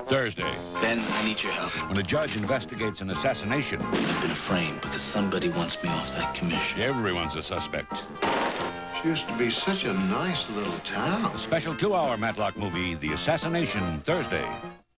Thursday. Ben, I need your help. When a judge investigates an assassination. I've been framed because somebody wants me off that commission. Everyone's a suspect. She used to be such a nice little town. A special 2-hour Matlock movie, The Assassination, Thursday.